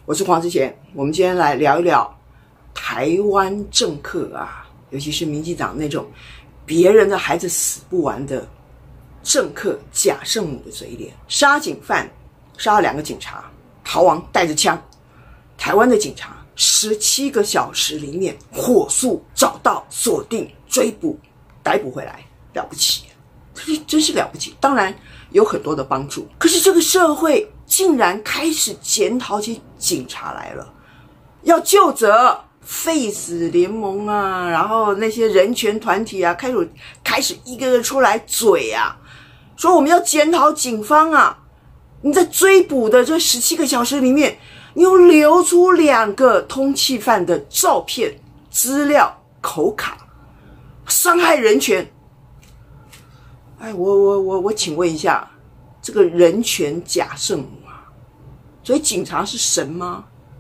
我是黄之贤，我们今天来聊一聊台湾政客啊，尤其是民进党那种别人的孩子死不完的政客假圣母的嘴脸。杀警犯，杀了2个警察，逃亡带着枪，台湾的警察17个小时里面火速找到、锁定、追捕、逮捕回来，了不起，真是了不起。当然有很多的帮助，可是这个社会竟然开始检讨起警察来了，要究责，Face 联盟啊，然后那些人权团体啊，开始一个个出来嘴啊，说我们要检讨警方啊，你在追捕的这17个小时里面，你又流出2个通缉犯的照片、资料、口卡，伤害人权。哎，我请问一下，这个人权假圣母啊，所以警察是神吗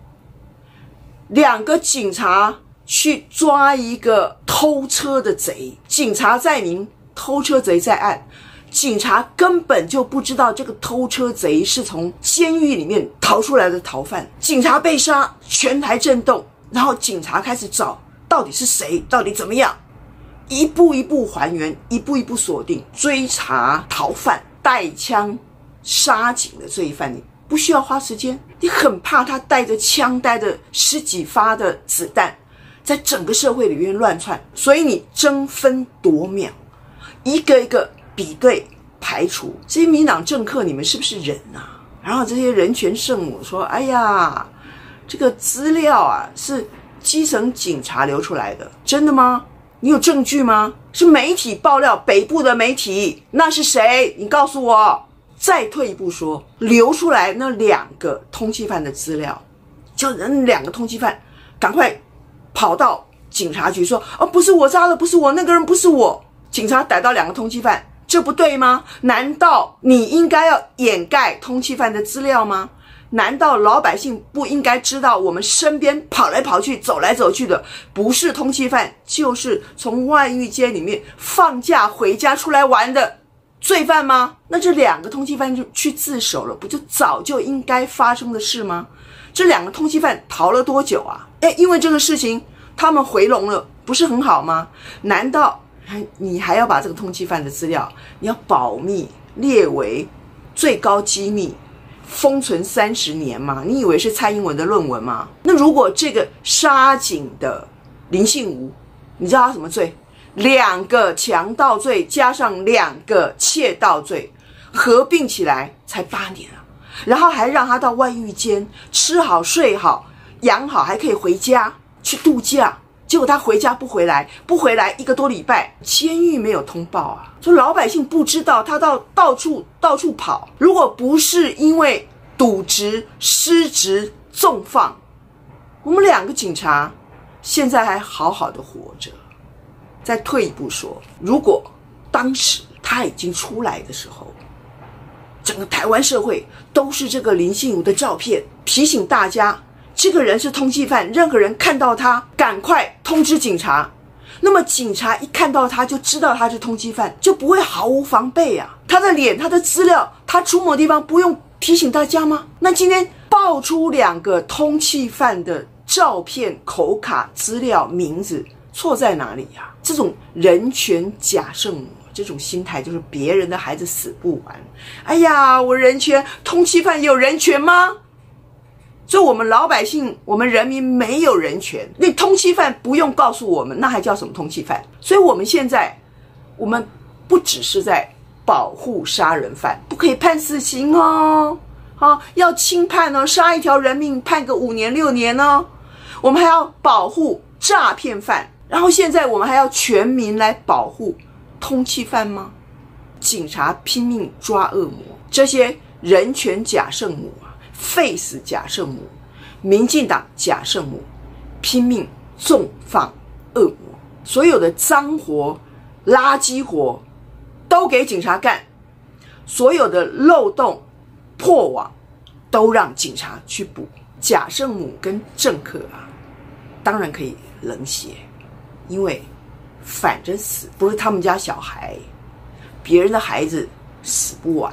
？2个警察去抓一个偷车的贼，警察在明，偷车贼在暗，警察根本就不知道这个偷车贼是从监狱里面逃出来的逃犯。警察被杀，全台震动，然后警察开始找到底是谁，到底怎么样，一步一步还原，一步一步锁定，追查逃犯，带枪杀警的罪犯。你不需要花时间，你很怕他带着枪，带着10几发的子弹在整个社会里面乱窜，所以你争分夺秒，一个一个比对排除。这些民党政客，你们是不是人啊？然后这些人权圣母说，哎呀，这个资料啊是基层警察流出来的，真的吗？你有证据吗？是媒体爆料，北部的媒体，那是谁？你告诉我。再退一步说，流出来那2个通缉犯的资料，就那2个通缉犯赶快跑到警察局说，哦，不是我杀的，不是我，那个人不是我。警察逮到2个通缉犯，这不对吗？难道你应该要掩盖通缉犯的资料吗？难道老百姓不应该知道我们身边跑来跑去、走来走去的不是通缉犯，就是从外狱监里面放假回家出来玩的罪犯吗？那这2个通缉犯就去自首了，不就早就应该发生的事吗？这2个通缉犯逃了多久啊？因为这个事情他们回笼了，不是很好吗？难道你还要把这个通缉犯的资料你要保密，列为最高机密，封存30年吗？你以为是蔡英文的论文吗？那如果这个杀警的林信吾，你知道他什么罪？2个强盗罪加上2个窃盗罪，合并起来才8年啊！然后还让他到外狱监吃好睡好养好，还可以回家去度假。结果他回家不回来1个多礼拜，监狱没有通报啊！说老百姓不知道他到处跑。如果不是因为渎职、失职、纵放，我们2个警察现在还好好的活着。再退一步说，如果当时他已经出来的时候，整个台湾社会都是这个林信吾的照片，提醒大家这个人是通缉犯，任何人看到他赶快通知警察。那么警察一看到他就知道他是通缉犯，就不会毫无防备啊。他的脸、他的资料、他出没的地方不用提醒大家吗？那今天爆出2个通缉犯的照片、口卡、资料、名字，错在哪里啊？这种人权假圣母，这种心态就是别人的孩子死不完。哎呀，我人权，通缉犯也有人权吗？所以我们老百姓，我们人民没有人权。那通缉犯不用告诉我们，那还叫什么通缉犯？所以我们现在，我们不只是在保护杀人犯，不可以判死刑哦，要轻判哦，杀一条人命判个5年6年哦。我们还要保护诈骗犯，然后现在我们还要全民来保护通缉犯吗？警察拼命抓恶魔，这些人权假圣母啊，Face 假圣母，民进党假圣母，拼命纵放恶魔，所有的脏活、垃圾活都给警察干，所有的漏洞、破网都让警察去补。假圣母跟政客啊，当然可以冷血，因为反正死不是他们家小孩，别人的孩子死不完，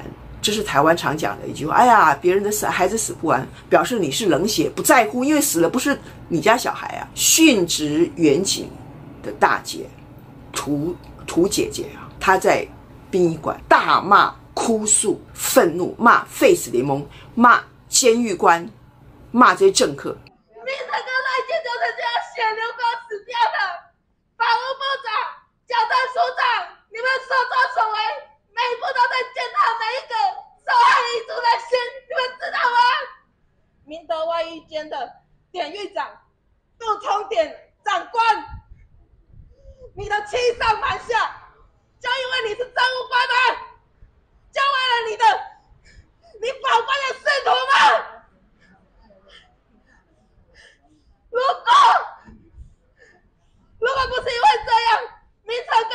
这是台湾常讲的一句话，哎呀，别人的孩子死不完，表示你是冷血不在乎，因为死了不是你家小孩啊。殉职远景的大姐涂姐姐啊，她在殡仪馆大骂、哭诉、愤怒，骂 Face 联盟，骂监狱官，骂这些政客。 民成跟赖清德就是这样血流光死掉的。法务部长、矫正署长，你们所作所为，每一步都在践踏每一个受害遗族的心，你们知道吗？明德外衣间的典狱长杜聪典长官，你的欺上瞒下，就因为你是政务官吗？就为了你宝贵的仕途吗？如果不是因为这样，明成跟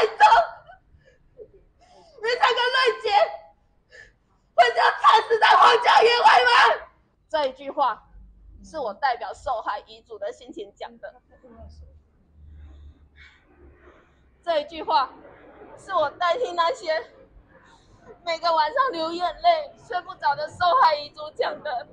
瑞杰会这样惨死在荒郊野外吗？这一句话是我代表受害遗族的心情讲的，这一句话是我代替那些每个晚上流眼泪睡不着的受害遗族讲的。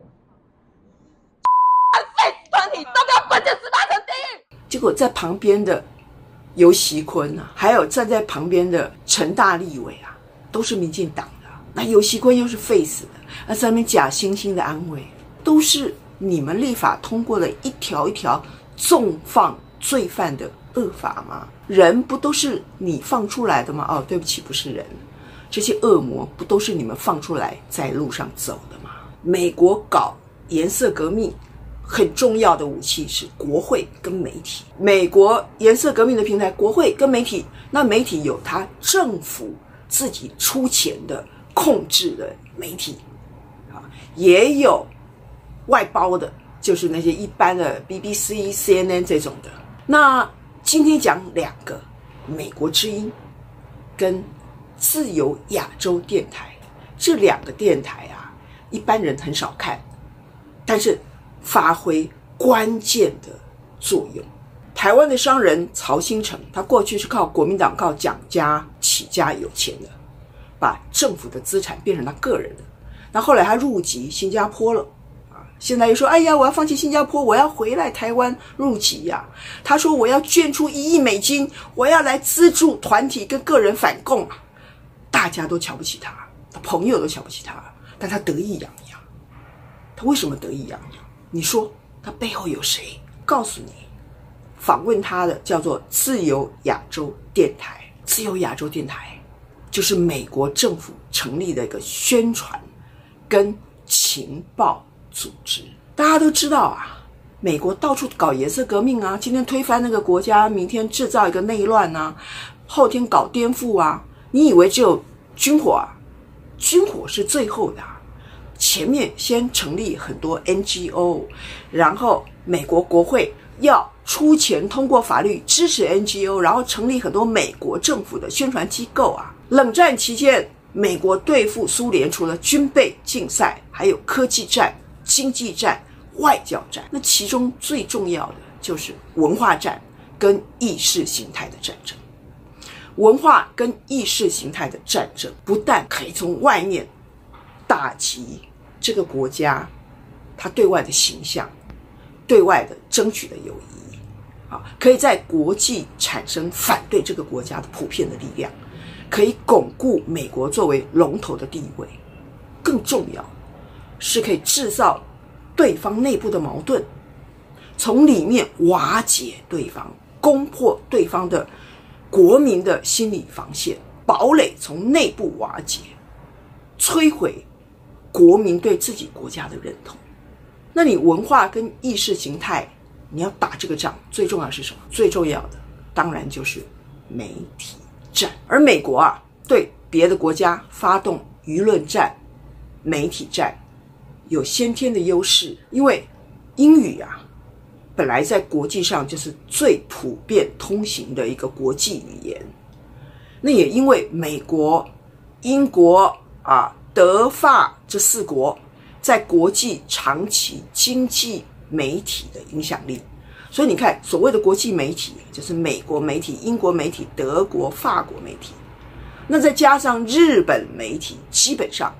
废团体都给我滚进18层地狱！ 结果在旁边的游锡堃啊，还有站在旁边的陈大立委啊，都是民进党的。那游锡堃又是废死的，那上面假惺惺的安慰，都是你们立法通过了一条一条纵放罪犯的恶法吗？人不都是你放出来的吗？哦，对不起，不是人，这些恶魔不都是你们放出来在路上走的吗？美国搞颜色革命很重要的武器是国会跟媒体。美国颜色革命的平台，国会跟媒体，那媒体有它政府自己出钱的控制的媒体，也有外包的，就是那些一般的 BBC、CNN 这种的。那今天讲两个，美国之音跟自由亚洲电台，这两个电台啊，一般人很少看，但是发挥关键的作用。台湾的商人曹兴诚，他过去是靠国民党、靠蒋家起家有钱的，把政府的资产变成他个人的。那后来他入籍新加坡了啊，现在又说，哎呀，我要放弃新加坡，我要回来台湾入籍呀。他说我要捐出1亿美金，我要来资助团体跟个人反共啊。大家都瞧不起他，他朋友都瞧不起他，但他得意洋洋。他为什么得意洋洋？你说他背后有谁？告诉你，访问他的叫做自由亚洲电台。自由亚洲电台就是美国政府成立的一个宣传跟情报组织。大家都知道啊，美国到处搞颜色革命啊，今天推翻那个国家，明天制造一个内乱啊，后天搞颠覆啊。你以为只有军火啊？军火是最后的啊。前面先成立很多 NGO， 然后美国国会要出钱通过法律支持 NGO， 然后成立很多美国政府的宣传机构啊。冷战期间，美国对付苏联除了军备竞赛，还有科技战、经济战、外交战，那其中最重要的就是文化战跟意识形态的战争。文化跟意识形态的战争不但可以从外面打击这个国家它对外的形象，对外的争取的友谊，可以在国际产生反对这个国家的普遍的力量，可以巩固美国作为龙头的地位。更重要是可以制造对方内部的矛盾，从里面瓦解对方，攻破对方的国民的心理防线，堡垒从内部瓦解，摧毁国民对自己国家的认同。那你文化跟意识形态，你要打这个仗，最重要是什么？最重要的当然就是媒体战。而美国啊，对别的国家发动舆论战、媒体战有先天的优势，因为英语啊本来在国际上就是最普遍通行的一个国际语言。那也因为美国、英国德法这4国在国际长期经济媒体的影响力，所以你看所谓的国际媒体就是美国媒体、英国媒体、德国、法国媒体，那再加上日本媒体，基本上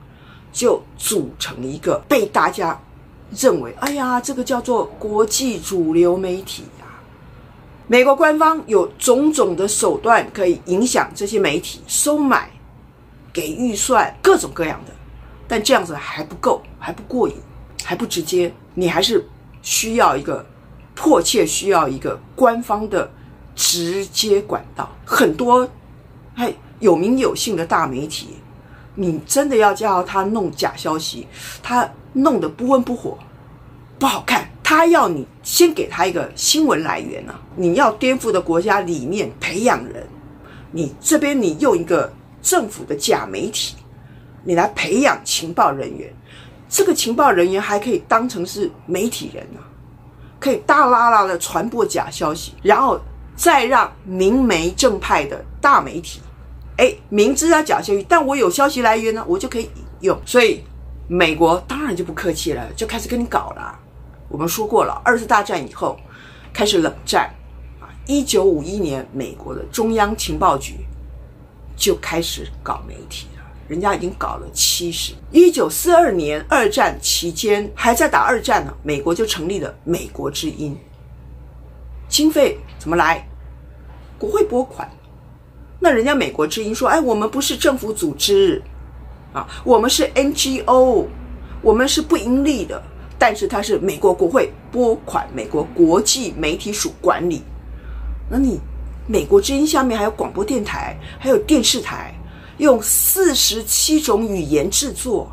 就组成一个被大家认为，哎呀，这个叫做国际主流媒体啊。美国官方有种种的手段可以影响这些媒体，收买、给预算，各种各样的。但这样子还不够，还不过瘾，还不直接，你还是需要一个迫切需要一个官方的直接管道。很多有名有姓的大媒体，你真的要叫他弄假消息，他弄得不温不火，不好看，他要你先给他一个新闻来源啊！你要颠覆的国家理念培养人，你这边你用一个政府的假媒体，你来培养情报人员，这个情报人员还可以当成是媒体人啊，可以大拉拉的传播假消息，然后再让明媒正派的大媒体，明知他假消息，但我有消息来源呢，我就可以引用。所以美国当然就不客气了，就开始跟你搞了。我们说过了，二次大战以后开始冷战，1951年美国的中央情报局就开始搞媒体了，人家已经搞了70。1942年二战期间还在打二战呢，美国就成立了美国之音。经费怎么来？国会拨款。那人家美国之音说，我们不是政府组织啊，我们是 NGO， 我们是不盈利的，但是它是美国国会拨款，美国国际媒体署管理。那你美国之音下面还有广播电台，还有电视台，用47种语言制作。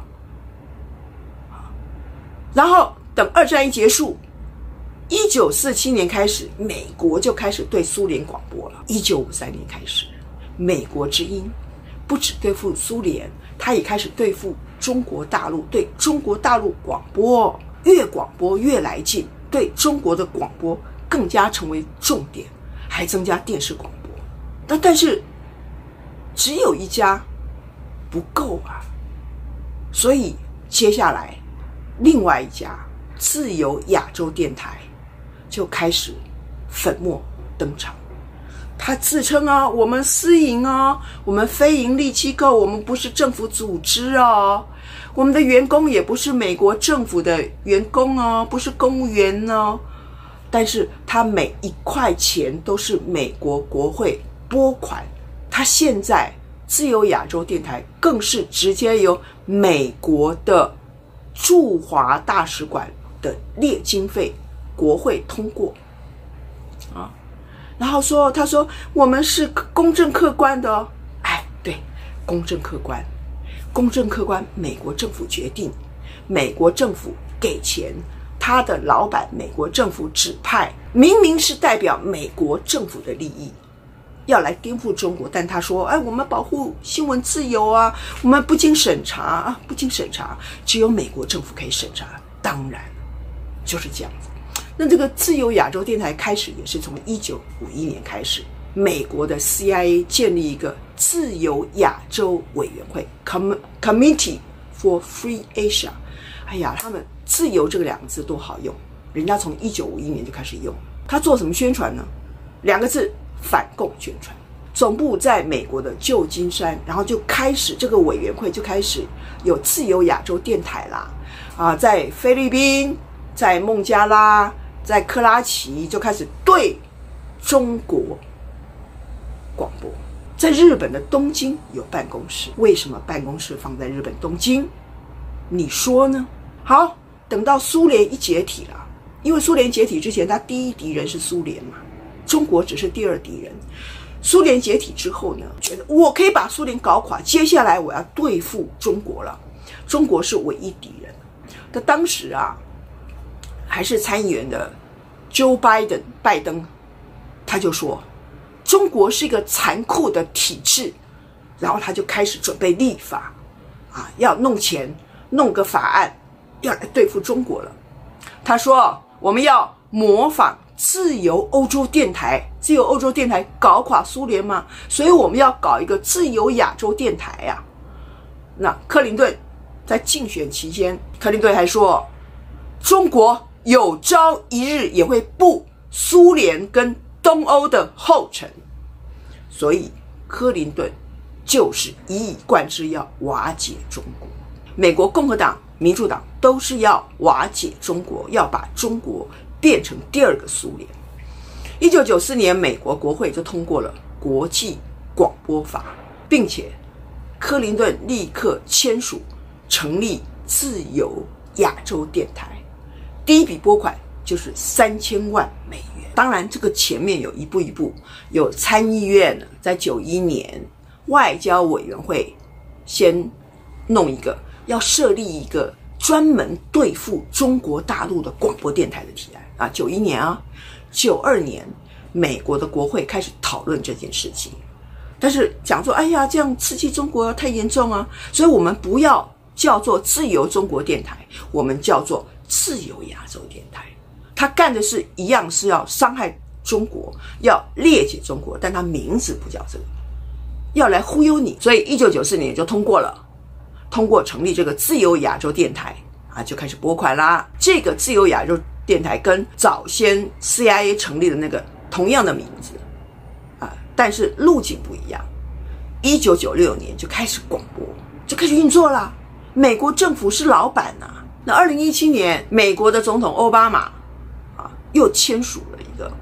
然后等二战一结束，1947年开始，美国就开始对苏联广播了。1953年开始，美国之音不只对付苏联，它也开始对付中国大陆，对中国大陆广播，越来劲，对中国的广播更加成为重点，还增加电视广播。但是只有一家不够啊，所以接下来另外一家自由亚洲电台就开始粉墨登场。他自称啊，我们私营啊，我们非营利机构，我们不是政府组织啊，我们的员工也不是美国政府的员工啊，不是公务员啊。但是他每一块钱都是美国国会拨款，他现在自由亚洲电台更是直接由美国的驻华大使馆的列经费国会通过啊。然后他说我们是公正客观的哦，对，公正客观，美国政府决定，美国政府给钱，他的老板美国政府指派，明明是代表美国政府的利益，要来颠覆中国，但他说我们保护新闻自由啊，我们不经审查啊，不经审查，只有美国政府可以审查。当然就是这样子。那这个自由亚洲电台开始也是从1951年开始，美国的 CIA 建立一个自由亚洲委员会 Committee for Free Asia。他们自由这个两个字多好用，人家从1951年就开始用。他做什么宣传呢？2个字，反共宣传。总部在美国的旧金山，然后就开始这个委员会就开始有自由亚洲电台啦，在菲律宾，在孟加拉，在克拉奇就开始对中国广播。在日本的东京有办公室，为什么办公室放在日本东京？你说呢？好，等到苏联一解体了，因为苏联解体之前，他第一敌人是苏联嘛，中国只是第二敌人。苏联解体之后呢，觉得我可以把苏联搞垮，接下来我要对付中国了，中国是唯一敌人。他当时还是参议员的 Joe Biden 拜登，他就说中国是一个残酷的体制，然后他就开始准备立法要弄钱，弄个法案要来对付中国了。他说我们要模仿自由欧洲电台，自由欧洲电台搞垮苏联嘛，所以我们要搞一个自由亚洲电台啊。那克林顿在竞选期间，克林顿还说中国有朝一日也会步苏联跟东欧的后尘，所以克林顿就是一以贯之要瓦解中国。 美国共和党、民主党都是要瓦解中国，要把中国变成第二个苏联。1994年，美国国会就通过了国际广播法，并且克林顿立刻签署成立自由亚洲电台，第一笔拨款就是3000万美元。当然这个前面有一步一步，有参议院在91年外交委员会先弄一个，要设立一个专门对付中国大陆的广播电台的提案啊，91年啊，92年美国的国会开始讨论这件事情，但是讲说，哎呀，这样刺激中国太严重啊，所以我们不要叫做自由中国电台，我们叫做自由亚洲电台。他干的是一样，是要伤害中国，要裂解中国，但他名字不叫这个，要来忽悠你。所以1994年就通过成立这个自由亚洲电台啊，就开始拨款啦。这个自由亚洲电台跟早先 CIA 成立的那个同样的名字啊，但是路径不一样。1996年就开始广播，就开始运作啦。美国政府是老板啊。那2017年，美国的总统奥巴马啊又签署了一个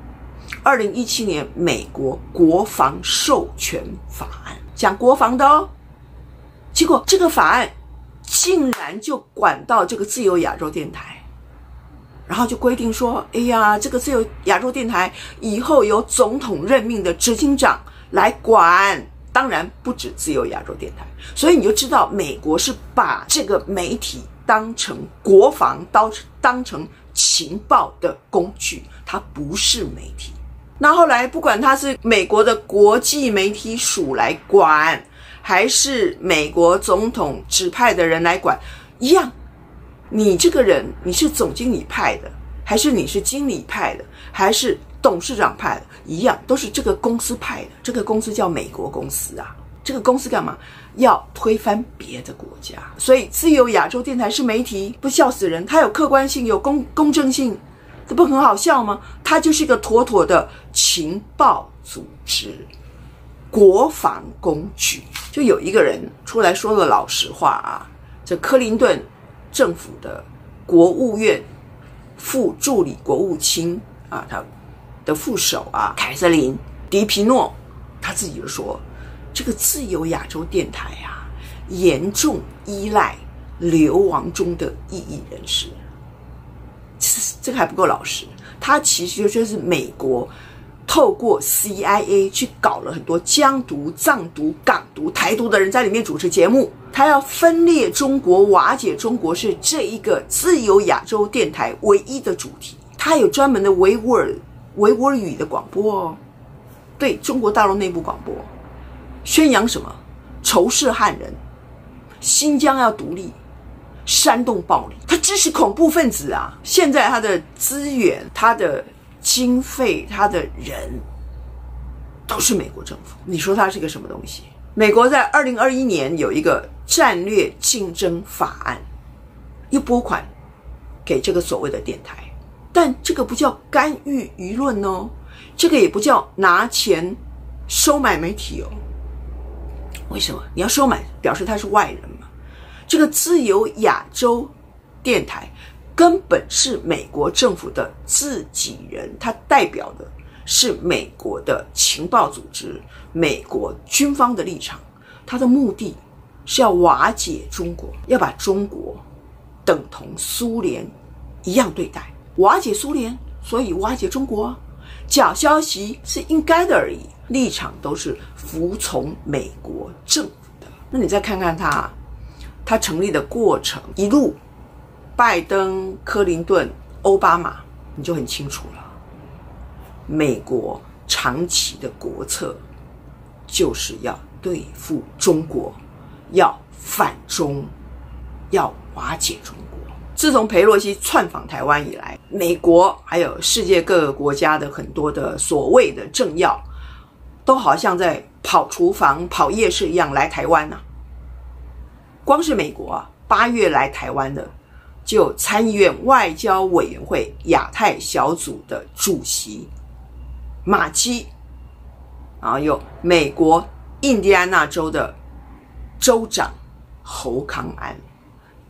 2017年美国国防授权法案，讲国防的哦。结果这个法案竟然就管到这个自由亚洲电台，然后就规定说，哎呀，这个自由亚洲电台以后由总统任命的执行长来管，当然不止自由亚洲电台。所以你就知道美国是把这个媒体当成国防，当成情报的工具，它不是媒体。那后来不管它是美国的国际媒体署来管，还是美国总统指派的人来管，一样，你这个人你是总经理派的，还是你是经理派的，还是董事长派的，一样都是这个公司派的。这个公司叫美国公司啊，这个公司干嘛？要推翻别的国家。所以自由亚洲电台是媒体，不笑死人，它有客观性，有公正性，这不很好笑吗？它就是一个妥妥的情报组织，国防工具。就有一个人出来说了老实话啊，这克林顿政府的国务院副助理国务卿啊，他的副手啊，凯瑟琳·迪皮诺，他自己就说，这个自由亚洲电台啊，严重依赖流亡中的异议人士。这个还不够老实，他其实就是美国透过 CIA 去搞了很多疆独、藏独、港独、台独的人在里面主持节目，他要分裂中国、瓦解中国，是这一个自由亚洲电台唯一的主题。他有专门的维吾尔语的广播哦，对中国大陆内部广播，宣扬什么？仇视汉人，新疆要独立，煽动暴力，他支持恐怖分子啊！现在他的资源、他的经费、他的人都是美国政府，你说他是个什么东西？美国在2021年有一个战略竞争法案，又拨款给这个所谓的电台，但这个不叫干预舆论哦，这个也不叫拿钱收买媒体哦。为什么？你要收买，表示他是外人嘛。这个自由亚洲电台根本是美国政府的自己人，它代表的是美国的情报组织、美国军方的立场，它的目的是要瓦解中国，要把中国等同苏联一样对待，瓦解苏联，所以瓦解中国。假消息是应该的而已，立场都是服从美国政府的。那你再看看他成立的过程，一路拜登、克林顿、奥巴马，你就很清楚了。美国长期的国策就是要对付中国，要反中，要瓦解中国。自从裴洛西窜访台湾以来，美国还有世界各个国家的很多的所谓的政要，都好像在跑厨房、跑夜市一样来台湾啊。光是美国啊，8月来台湾的就有参议院外交委员会亚太小组的主席马基，然后有美国印第安纳州的州长侯康安，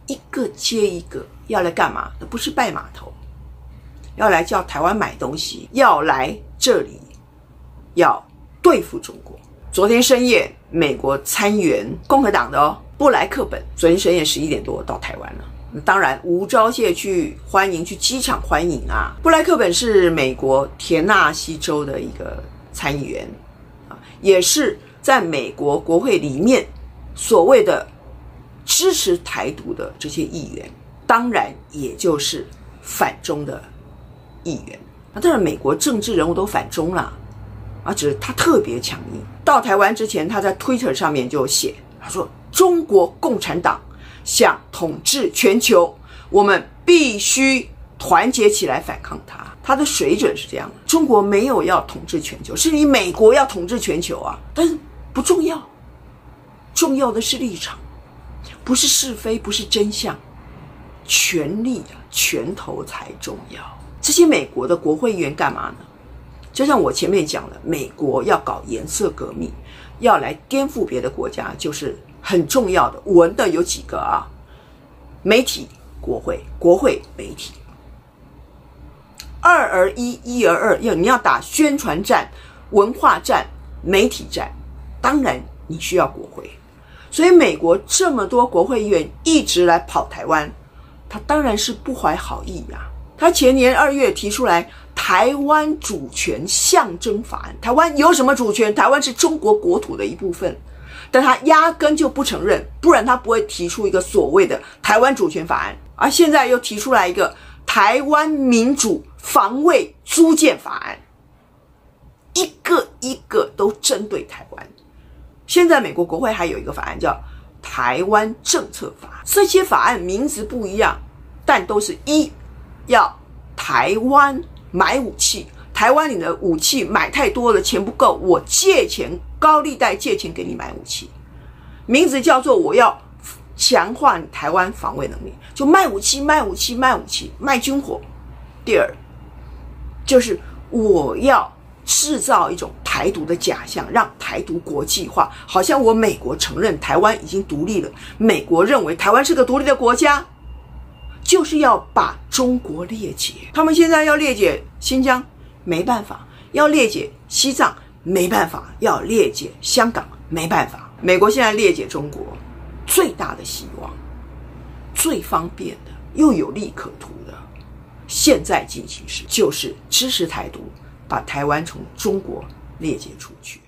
一个接一个，要来干嘛？不是拜码头，要来叫台湾买东西，要来这里要对付中国。昨天深夜，美国参议员共和党的布莱克本，昨天深夜11点多到台湾了。当然无招谢去欢迎，去机场欢迎啊。布莱克本是美国田纳西州的一个参议员也是在美国国会里面所谓的支持台独的这些议员，当然也就是反中的议员。当然美国政治人物都反中啦，只是他特别强硬。到台湾之前，他在 Twitter 上面就写，他说中国共产党想统治全球，我们必须团结起来反抗它。他的水准是这样的，中国没有要统治全球，是你美国要统治全球啊，但是不重要，重要的是立场，不是是非，不是真相，权力拳头才重要。这些美国的国会议员干嘛呢？就像我前面讲的，美国要搞颜色革命，要来颠覆别的国家，就是很重要的。闻的有几个啊？媒体、国会、媒体。2而1， 1而2，你要打宣传战、文化战、媒体战，当然你需要国会。所以美国这么多国会议员一直来跑台湾，他当然是不怀好意啊。他前年2月提出来台湾主权象征法案，台湾有什么主权？台湾是中国国土的一部分，但他压根就不承认，不然他不会提出一个所谓的台湾主权法案。而现在又提出来一个台湾民主防卫租借法案，一个一个都针对台湾。现在美国国会还有一个法案叫台湾政策法，这些法案名字不一样，但都是要台湾买武器，台湾你的武器买太多了，钱不够，我借钱，高利贷借钱给你买武器，名字叫做我要强化你台湾防卫能力，就卖武器，卖军火。第二就是我要制造一种台独的假象，让台独国际化，好像我美国承认台湾已经独立了，美国认为台湾是个独立的国家，就是要把中国列解。他们现在要列解新疆，没办法；要列解西藏，没办法；要列解香港，没办法。美国现在列解中国，最大的希望，最方便的，又有利可图的，现在进行时就是支持台独，把台湾从中国列解出去。